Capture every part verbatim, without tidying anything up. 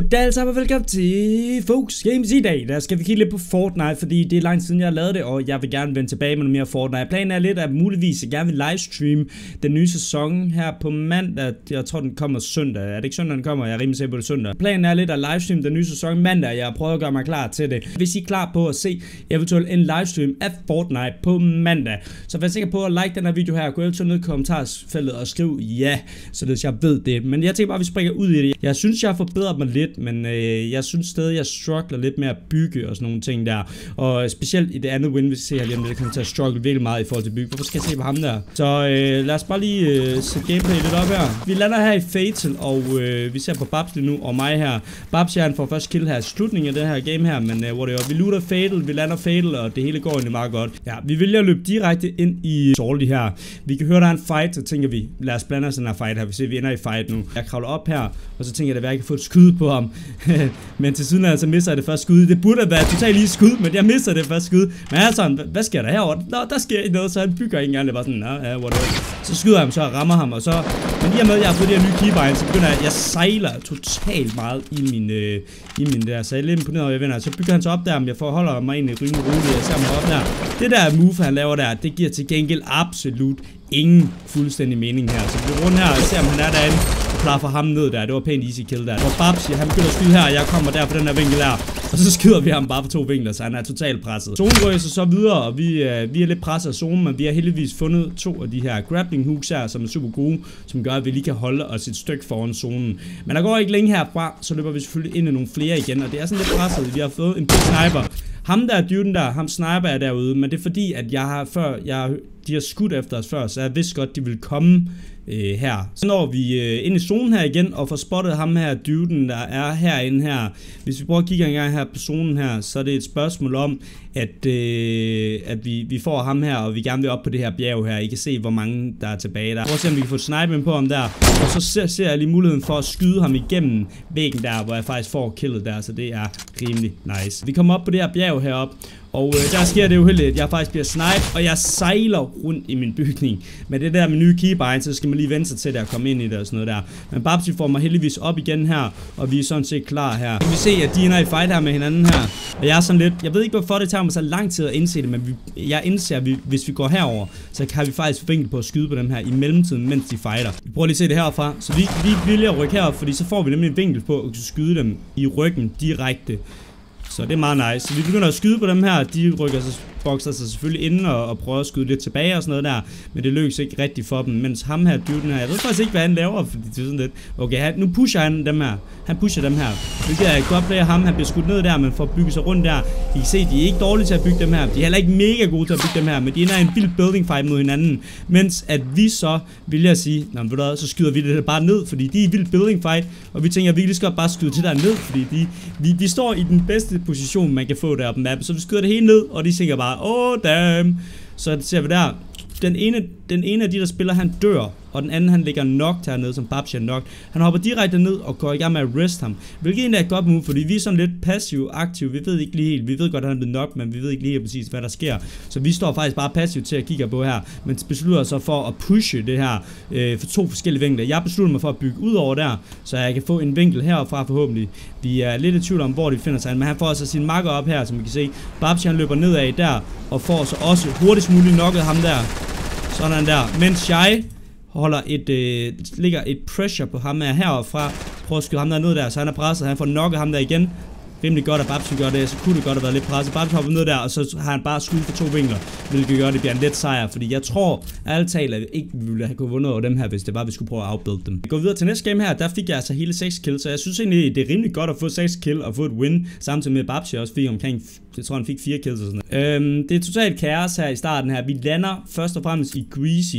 Goddag alle sammen og velkommen til Fox Games. I dag der skal vi kigge lidt på Fortnite, fordi det er lang tid siden jeg har lavet det, og jeg vil gerne vende tilbage med noget mere Fortnite. Planen er lidt, at muligvis jeg gerne vil livestream den nye sæson her på mandag. Jeg tror den kommer søndag. Er det ikke søndag den kommer? Jeg er rimelig sikker på det søndag. Planen er lidt at livestream den nye sæson mandag. Jeg prøver at gøre mig klar til det. Hvis I er klar på at se eventuelt en livestream af Fortnite på mandag, så vær sikker på at like den her video her. Gå eventuelt ned i kommentarsfeltet og skriv ja, så jeg ved det. Men jeg tænker bare at vi springer ud i det. Jeg synes jeg har forbedret mig lidt, men øh, jeg synes stadig jeg struggler lidt med at bygge og sådan nogle ting der. Og specielt i det andet win, hvis I ser her lige om det kommer til at struggle virkelig meget i forhold til bygge. Hvorfor skal jeg se på ham der? Så øh, lad os bare lige øh, sætte gameplay lidt op her. Vi lander her i Fatal, og øh, vi ser på Babs lige nu og mig her. Babs her, han får først kill her i slutningen af det her game her, men øh, hvor det er, vi looter Fatal, vi lander Fatal, og det hele går egentlig meget godt. Ja, vi vælger at løbe direkte ind i Salty her. Vi kan høre der er en fight, så tænker vi, lad os blande os den her fight her. Vi ser vi ender i fight nu. Jeg kravler op her, og så tænker jeg, at jeg kan få et skud på ham. Men til siden altså mister jeg det første skud. Det burde have været totalt lige skud, men jeg mister det første skud. Men jeg er sådan, hvad sker der herovre? Nå, der sker ikke noget, så han bygger ikke engang. Det var sådan, ja, ja, whatever. Så skyder jeg ham, så jeg rammer ham, og så... Men lige med, at jeg har fået de her nye keybind, så begynder jeg, jeg sejler totalt meget i min, øh, i min der. Så jeg er lidt imponeret over, jeg vinder. Så bygger han så op der, men jeg forholder mig egentlig rimelig roligt. Jeg ser ham op der. Det der move, han laver der, det giver til gengæld absolut ingen fuldstændig mening her. Så vi går rundt her og ser, om han er derinde. Og klarer for ham ned der. Det var pænt easy kill der. Og Babs, han begynder at skyde her, og jeg kommer der på den her vinkel der. Og så skyder vi ham bare på to vinkler, så han er totalt presset. Zonen går så så videre, og vi, øh, vi er lidt presset af zonen, men vi har heldigvis fundet to af de her grappling hooks her, som er super gode, som gør, at vi lige kan holde os et stykke foran zonen. Men der går ikke længe herfra, så løber vi selvfølgelig ind i nogle flere igen, og det er sådan lidt presset. Vi har fået en big sniper. Ham der duden der, ham sniper er derude, men det er fordi, at jeg har før, jeg, de har skudt efter os før, så jeg vidste godt, de ville komme øh, her. Så når vi øh, ind i zonen her igen, og får spottet ham her, duden der er herinde her. Hvis vi prøver at kigge en gang her på zonen her, så er det et spørgsmål om, at, øh, at vi, vi får ham her, og vi gerne vil op på det her bjerg her. I kan se, hvor mange der er tilbage der. Prøv at se, om vi kan få et snipe på ham der. Og så ser, ser jeg lige muligheden for at skyde ham igennem væggen der, hvor jeg faktisk får killet der, så det er rimelig nice. Vi kommer op på det her bjerg heroppe. Og øh, der sker det uheldigt, at jeg faktisk bliver sniped, og jeg sejler rundt i min bygning. Men det der med nye keybind, så skal man lige vente sig til at komme ind i det og sådan noget der. Men Babsi får mig heldigvis op igen her, og vi er sådan set klar her. Vi kan se, at de ender i fight her med hinanden her. Og jeg er sådan lidt, jeg ved ikke hvorfor det tager mig så lang tid at indse det, men vi, jeg indser, at vi, hvis vi går herover, så kan vi faktisk vinkel på at skyde på dem her i mellemtiden, mens de fighter. Vi prøver lige at se det herfra. Så vi, vi vil at rykke herop, fordi så får vi nemlig en vinkel på at skyde dem i ryggen direkte. Så det er meget nice. Så vi begynder at skyde på dem her. De rykker sig, bokser sig selvfølgelig inden og, og prøver at skyde lidt tilbage og sådan noget der. Men det lykkes ikke rigtigt for dem. Mens ham her, duden her, jeg ved faktisk ikke, hvad han laver. Fordi det er sådan lidt. Okay, han, nu pusher han dem her. Han pusher dem her. Hvilket er et godt play af ham. Han bliver skudt ned der, men får bygget sig rundt der. I kan se, de er ikke dårlige til at bygge dem her. De er heller ikke mega gode til at bygge dem her. Men de ender i en vild building fight mod hinanden. Mens at vi så, vil jeg sige, nå, ved du hvad, så skyder vi det bare ned. Fordi de er i vild building fight. Og vi tænker, at vi lige skal bare skyde det der ned. Fordi de, vi, de står i den bedste position, man kan få der på mappen. Så vi skyder det hele ned, og de tænker bare, oh damn. Så ser vi der, den ene, den ene af de der spiller, han dør, og den anden han ligger knocked hernede, som Babs er knocked. Han hopper direkte ned og går i gang med at rest ham. Hvilket egentlig er et godt move, fordi vi er sådan lidt passiv aktiv. Vi ved ikke lige helt, vi ved godt at han er blevet knocked, men vi ved ikke lige helt præcis hvad der sker. Så vi står faktisk bare passivt til at kigge på her, men beslutter sig for at pushe det her øh, for to forskellige vinkler. Jeg beslutter mig for at bygge ud over der, så jeg kan få en vinkel herfra forhåbentlig. Vi er lidt i tvivl om hvor de finder sig, men han får altså sin makker op her, som vi kan se. Babs han løber nedad der og får så også hurtigst muligt knocket ham der. Sådan der, mens jeg holder et, øh, ligger et pressure på ham her heroppe fra. Prøver at skyde ham der ned der, så han er presset. Han får knocket ham der igen. Rimelig godt, at Babsi gør det, så kunne det godt have været lidt presset. Babsi hopper ned der, og så har han bare skudt for to vinkler, hvilket gør, det bliver en let sejr. Fordi jeg tror, ærligt talt, at vi ikke ville have kunnet vundet over dem her, hvis det var, at vi skulle prøve at outbuild dem. Vi går videre til næste game her, der fik jeg altså hele seks kills, så jeg synes egentlig, det er rimelig godt at få seks kills og få et win, samtidig med Babsi også fik omkring, jeg tror han fik fire kills og sådan noget. Øhm, det er totalt kaos her i starten her. Vi lander først og fremmest i Greasy,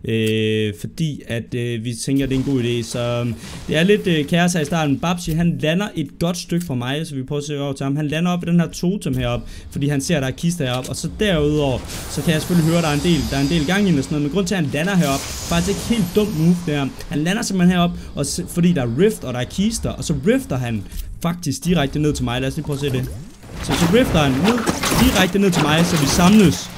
øh, fordi at øh, vi tænker, det er en god idé. Så det er lidt øh, kaos her i starten. Babsi han lander et godt stykke fra mig, så vi prøver at se over til ham. Han lander op i den her totem heroppe, fordi han ser, at der er kister heroppe. Og så derudover, så kan jeg selvfølgelig høre, at der er en del, der er en del gang i og sådan noget. Men grund til, at han lander heroppe, faktisk ikke helt dumt move der. Han lander simpelthen heroppe, og fordi der er rift, og der er kister, og så rifter han faktisk direkte ned til mig. Lad os lige prøve at se det. Så så rifter han ned, direkte ned til mig, så vi samles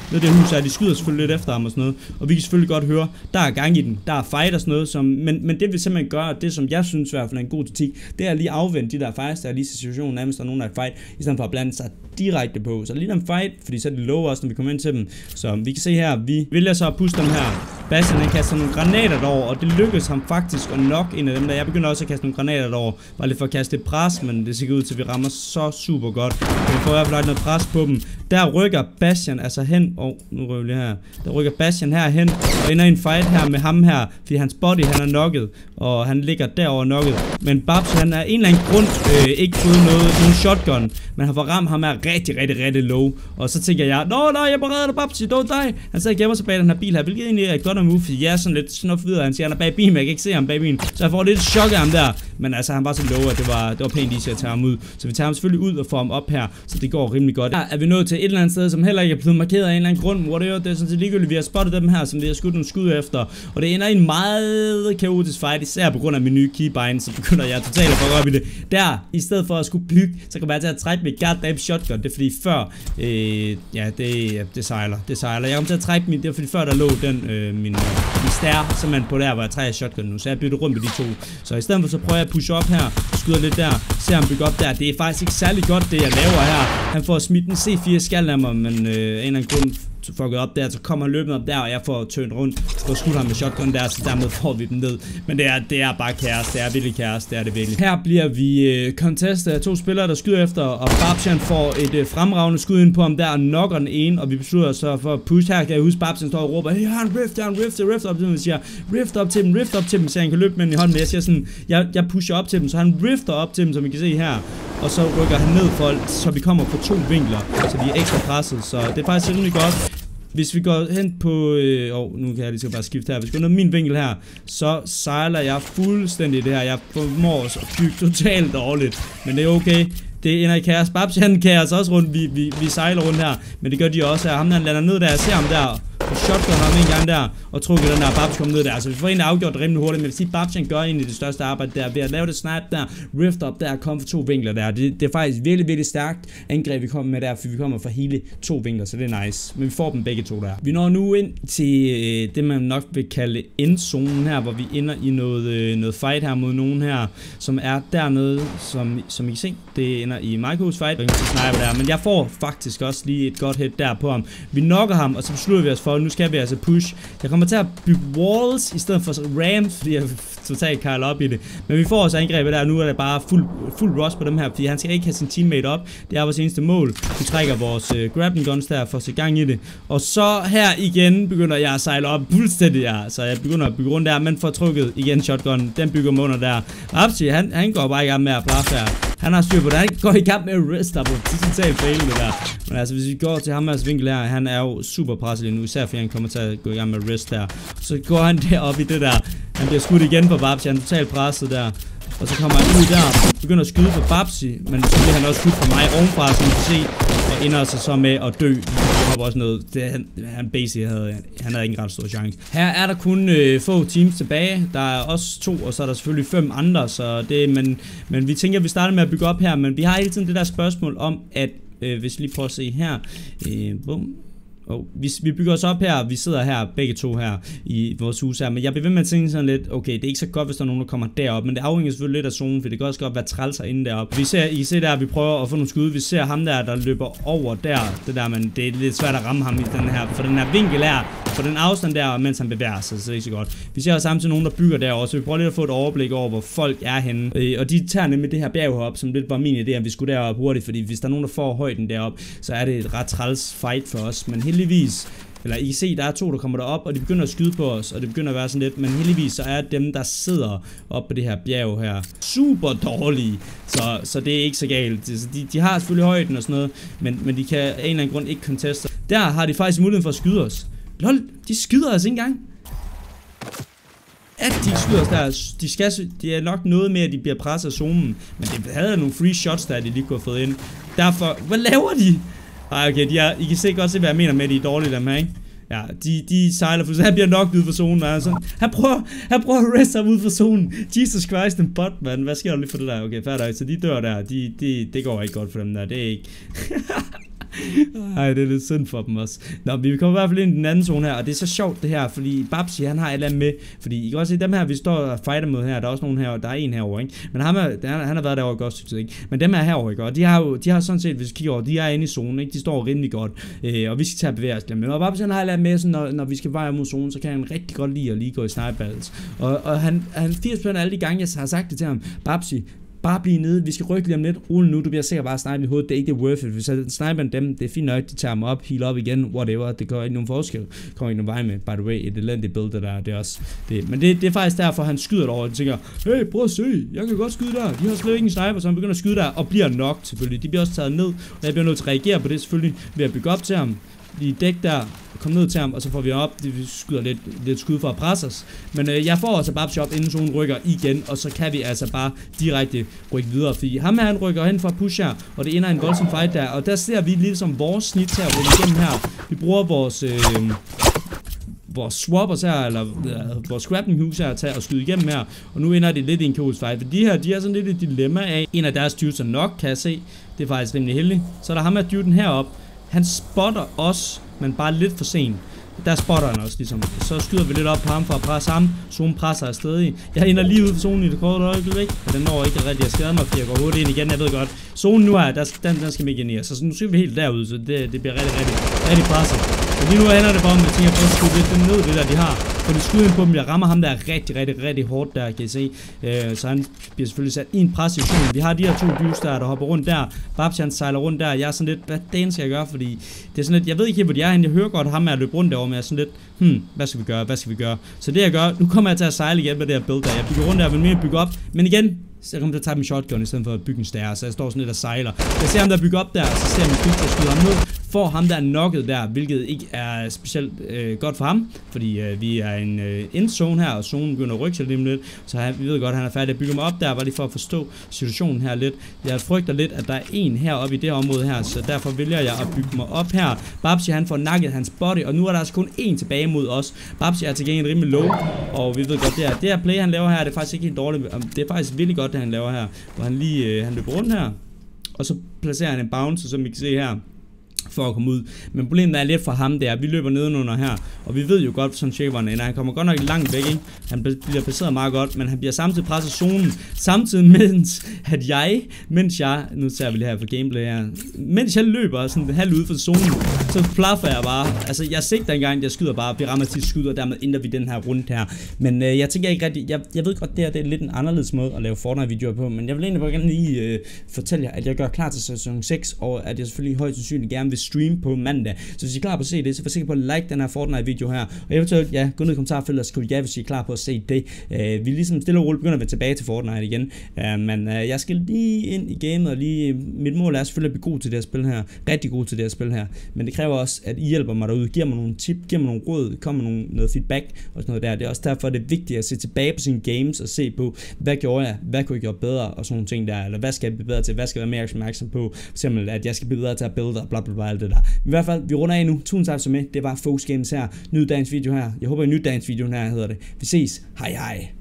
nede i det hus her. De skyder selvfølgelig lidt efter ham og sådan noget. Og vi kan selvfølgelig godt høre, der er gang i den. Der er fight og sådan noget. Som, men, men det vi simpelthen gør, det som jeg synes i hvert fald er en god taktik, det er lige afvente de der fights, der er lige situationen nærmest, der er nogen der er fight, i stedet for at blande sig direkte på. Så lige dem fight, fordi så er det low også, når vi kommer ind til dem. Så vi kan se her, vi vælger så at puste dem her. Bastian han kaster nogle granater derover, og det lykkedes ham faktisk at nok en af dem der. Jeg begynder også at kaste nogle granater derover, bare lidt for at kaste pres, men det ser ud til at vi rammer så super godt. Vi får i hvert fald noget pres på dem. Der rykker Bastian altså hen, og oh, nu røver vi her. Der rykker Bastian her hen og ender i en fight her med ham her, fordi hans body han er knocket, og han ligger derover knocket. Men Babs han er en eller anden grund øh, ikke fået noget, nogen shotgun, men han får ramt ham her rigtig, rigtig, rigtig low. Og så tænker jeg, nå nej, jeg bereder dig Babs, don't die. Han sidder og gemmer sig bag den her bil her, hvilket egentlig er et godt move, fordi jeg er sådan lidt snuff videre. Han siger, han er bag bilen, men jeg kan ikke se ham bag bilen. Så jeg får lidt chok af ham der, men altså han var så low, at det var, det var pænt easy at tage ham ud. Så vi tager ham selvfølgelig ud og får ham op her, så det går rimelig godt. Her er vi nået til et eller andet sted, som heller ikke er blevet markeret af en eller anden grund. Whatever, det er sådan set ligegyldigt, vi har spottet dem her, som vi har skudt nogle skud efter. Og det ender i en meget kaotisk fight, især på grund af min nye keybind, så begynder jeg totalt at fuck op i det. Der, i stedet for at skulle bygge, så kan jeg til at trække mit goddamn shotgun. Det er fordi før, øh, ja, det, ja, det sejler, det sejler. Jeg kom til at trække min, det var fordi før der lå den, øh, min, min stær, simpelthen på der, hvor jeg trækker shotgun nu. Så jeg bytter rundt med de to. Så i stedet for så prøver jeg at pushe op her, skyder lidt der, ser ham bygge op der. Det er faktisk ikke særlig godt, det jeg laver her. Han får smidt en C fire skal af mig, men øh, en eller anden grund fucket op der, så kommer han løbende op der, og jeg får tønt rundt, får skudt ham med shotgun der, så dermed får vi dem ned. Men det er, det er bare kaos, det er virkelig kaos, det er det virkelig. Her bliver vi øh, contestet af to spillere, der skyder efter, og Babsian får et øh, fremragende skud ind på ham der, og knocker den ene, og vi beslutter så for at push her. Kan jeg huske, Babsian står og råber, hey, jeg har en rift, jeg har en rift, rift op til dem, og siger, rift op til dem, rift op til dem, så han kan løbe med den i hånden, men jeg siger sådan, jeg, jeg pusher op til dem, så han rifter op til dem, som I kan se her, og så rykker han ned for, så vi kommer på to vinkler, så vi er ekstra presset, så det er faktisk rimelig godt. Hvis vi går hen på, øh, oh, nu kan jeg lige så bare skifte her. Hvis vi går ned min vinkel her, så sejler jeg fuldstændig det her. Jeg formår at bygge totalt dårligt, men det er okay. Det ender i kaos. Babs han kaos også rundt. Vi, vi, vi sejler rundt her, men det gør de også her. Ham der lander ned der, jeg ser ham der. Og shotgun ham en gang der, og trukket den der Babs kom ned der. Altså vi får egentlig afgjort det rimelig hurtigt, men jeg vil sige, Babs han gør egentlig det største arbejde der, ved at lave det snipe der, rift op der, og komme for to vinkler der. Det, det er faktisk virkelig, virkelig stærkt angreb, vi kommer med der, for vi kommer fra hele to vinkler, så det er nice. Men vi får dem begge to der. Vi når nu ind til øh, det, man nok vil kalde endzonen her, hvor vi ender i noget, øh, noget fight her mod nogen her, som er dernede, som, som I kan se. Det ender i Michaels fight, og sniper der. Men jeg får faktisk også lige et godt hit der på ham. Vi knocker ham, og så beslutter vi os for, nu skal vi altså push. Jeg kommer til at bygge walls i stedet for rams, fordi jeg totalt kejler op i det. Men vi får også angrebet der, nu er det bare fuld, fuld rush på dem her, fordi han skal ikke have sin teammate op. Det er vores eneste mål. Vi trækker vores uh, grappling guns der for at se gang i det. Og så her igen begynder jeg at sejle op fuldstændig, ja. Så jeg begynder at bygge rundt der, men får trukket igen shotgun. Den bygger mig under der. Rapsi, han, han går bare i gang med at blaffe her. Han har styr på det. Han går i gang med at rest up. Det er totalt fail det der. Men altså, hvis vi går til ham altså vinkel her, han er jo super presset lige nu, især fordi han kommer til at gå i gang med rest der. Så går han derop i det der. Han bliver skudt igen på Babsi. Han er totalt presset der. Og så kommer han ud der, begynder at skyde på Babsi, men så bliver han også skudt på mig ovenfra, som I kan se, og ender sig så med at dø. Jeg har også noget, det, han, han basic havde, han havde ikke en ret stor chance. Her er der kun øh, få teams tilbage, der er også to, og så er der selvfølgelig fem andre, så det, men, men vi tænker, at vi starter med at bygge op her, men vi har hele tiden det der spørgsmål om, at øh, hvis vi lige prøver at se her, øh, bum. Oh, vi, vi bygger os op her, vi sidder her, begge to her i vores hus her, men jeg bliver ved med at tænke sådan lidt, okay, det er ikke så godt, hvis der er nogen, der kommer derop, men det afhænger selvfølgelig lidt af zonen, for det kan også godt være træls herinde deroppe. Vi ser, I ser der, vi prøver at få nogle skud, vi ser ham der, der løber over der, det der, men det er lidt svært at ramme ham i den her, for den her vinkel her, for den afstand der, mens han bevæger sig, så det er ikke så godt. Vi ser også samtidig nogen, der bygger derovre, så vi prøver lidt at få et overblik over, hvor folk er henne, øh, og de tager nemlig det her bjerg op, som lidt var min idé, at vi skulle derop hurtigt, fordi hvis der er nogen, der får højden derop, så er det et ret træls fight for os, men heldigvis, eller I kan se, der er to, der kommer derop, og de begynder at skyde på os, og det begynder at være sådan lidt, men heldigvis så er dem, der sidder oppe på det her bjerg her, super dårlige, så, så det er ikke så galt. De, de har selvfølgelig højden og sådan noget, men, men de kan af en eller anden grund ikke conteste. Der har de faktisk muligheden for at skyde os. Lol, de skyder os ikke engang. At de skyder os der, de skal, det er nok noget med, at de bliver presset af zonen, men det havde nogle free shots der, de lige kunne have fået ind. Derfor, hvad laver de? Ej, okay, de er, I kan se godt se, hvad jeg mener med, at de er dårlige, dem her, ikke? Ja, de, de sejler, for han bliver nok ud for zonen, altså. Han prøver, han prøver at reste ham ud for zonen. Jesus Christ, en bot, man. Hvad sker der lige for det der? Okay, færdig. Så de dør der. De, de, det går ikke godt for dem der. Det er ikke... Ej, det er lidt synd for dem også. Nå, vi kommer i hvert fald ind i den anden zone her, og det er så sjovt det her, fordi Babsi, han har et eller andet med, fordi I kan også se dem her, vi står og fighter mod her, der er også nogen her, der er en herovre, ikke? Men ham er, han, han har været derovre i godt stykke tid, ikke? Men dem her herovre, ikke? Og de har jo, de har sådan set, hvis vi kigger over, de er inde i zonen, ikke? De står rimelig godt, øh, og vi skal tage at bevæge os der med. Og Babsi, han har et eller andet med, sådan, når, når vi skal veje mod zonen, så kan han rigtig godt lide at lige gå i snipe battles. Og, og han, han firs procent af alle de gange, jeg har sagt det til ham, Babsi, bare blive nede, vi skal rykke lige om lidt, rulle nu, du bliver sikkert bare snipet i hovedet, det er ikke det worth it, hvis jeg sniper dem, det er fint nok, de tager mig op, heal op igen, whatever, det gør ikke nogen forskel, kommer ikke nogen vej med, by the way, et elendigt build der, det er også det, men det, det er faktisk derfor, han skyder derovre, og tænker, hey, prøv at se, jeg kan godt skyde der, de har slet ikke en sniper, så han begynder at skyde der, og bliver nok selvfølgelig, de bliver også taget ned, og jeg bliver nødt til at reagere på det selvfølgelig, ved at bygge op til ham, lige dæk der, komme ned til ham, og så får vi op, vi skyder lidt, lidt skud for at presse os, men øh, jeg får altså Babsi op, inden zonen rykker igen, og så kan vi altså bare direkte rykke videre, fordi ham her, han rykker hen for at pushe her, og det ender en voldsom fight der, og der ser vi ligesom vores snit til at rykke igennem her, vi bruger vores, øh, vores swappers her, eller øh, vores scrapping hooks her, til at skyde igennem her, og nu ender det lidt i en kaotisk fight, for de her, de er sådan lidt et dilemma af, en af deres dudes er nok, kan jeg se, det er faktisk rimelig heldigt, så er der ham her duden heroppe, han spotter os, men bare lidt for sent. Der spotter han også ligesom. Så skyder vi lidt op på ham for at presse ham. Zonen presser afsted i. Jeg ender lige ud for zonen i det korte øjeblik, og den når ikke rigtig at skade mig, fordi jeg går hurtigt ind igen. Jeg ved godt. Zonen nu er, der, den, den skal vi ikke ind i. Så nu ser vi helt derud, så det, det bliver rigtig, rigtig, rigtig presset. Og lige nu handler det bare om, at jeg tænker på at skyde lidt ned, det der de har. For det skyder ind på dem, jeg rammer ham der rigtig, rigtig, rigtig hårdt der, kan I se. Øh, så han bliver selvfølgelig sat i en pressituation. Vi har de her to dyrs der, der hopper rundt der. Babsi han sejler rundt der. Jeg er sådan lidt, hvad den skal jeg gøre, fordi det er sådan lidt, jeg ved ikke helt, hvor de er henne. Jeg hører godt ham med at løbe rundt derovre, men jeg er sådan lidt, hmm, hvad skal vi gøre, hvad skal vi gøre? Så det jeg gør, nu kommer jeg til at sejle igen med det her build der. Jeg bygger rundt der, men mere bygge op. Men igen, så jeg kommer til at tage min shotgun i stedet for at bygge en stære, så jeg står sådan lidt og sejler. Jeg ser ham der bygge op der, så ser jeg min bygge, der skyder ham ned. Får ham der knocket der, hvilket ikke er specielt øh, godt for ham, fordi øh, vi er en øh, endzone her, og zonen begynder at rykke sig lidt lidt, så han, vi ved godt, at han er færdig at bygge mig op der, bare lige for at forstå situationen her lidt. Jeg frygter lidt, at der er en heroppe i det her område her, så derfor vælger jeg at bygge mig op her. Babsi han får nakket hans body, og nu er der altså kun en tilbage mod os. Babsi er til gengæld rimelig low, og vi ved godt, det, er, det her play han laver her, det er faktisk ikke helt dårligt, det er faktisk virkelig godt, det han laver her, hvor han lige øh, han løber rundt her, og så placerer han en bounce, som I kan se her, for at komme ud. Men problemet er lidt for ham, det er, at vi løber nedenunder her, og vi ved jo godt, sådan shaperen ender. Han kommer godt nok langt væk, ikke? Han bliver placeret meget godt, men han bliver samtidig presset zonen, samtidig mens at jeg, mens jeg, nu ser vi lige her for gameplay her, mens jeg løber sådan halvt ude for zonen, så plaffer jeg bare. Altså, jeg sigter engang, jeg skyder bare, vi rammer til skud, og dermed ender vi den her rundt her. Men øh, jeg tænker ikke rigtig, jeg, jeg ved godt, det her det er lidt en anderledes måde at lave Fortnite-videoer på, men jeg vil egentlig bare gerne lige øh, fortælle jer, at jeg gør klar til sæson seks, og at jeg selvfølgelig højst sandsynligt gerne vil stream på mandag. Så hvis I er klar på at se det, så vær sikker på at like den her Fortnite-video her, og eventuelt, ja, gå ned i kommentarfeltet og skriv ja, hvis I er klar på at se det. Uh, vi ligesom stille og roligt begynder at være tilbage til Fortnite igen, uh, men uh, jeg skal lige ind i gamet, og lige, mit mål er selvfølgelig at blive god til det her spil her, rigtig god til det her spil her, men det kræver også, at I hjælper mig derude, giver mig nogle tip, giver mig nogle råd, kommer med nogle, noget feedback og sådan noget der. Det er også derfor, det er vigtigt at se tilbage på sine games og se på, hvad gjorde jeg, hvad kunne jeg gøre bedre og sådan nogle ting der, eller hvad skal jeg blive bedre til, hvad skal jeg være mere opmærksom på, for eksempel at jeg skal blive bedre til at builde og bla bla bla alt det der. I hvert fald, vi runder af nu. Tusind tak for med. Det var Fox Games her. Nyd dagens video her. Jeg håber, I nyd dagens video her, hedder det. Vi ses. Hej hej.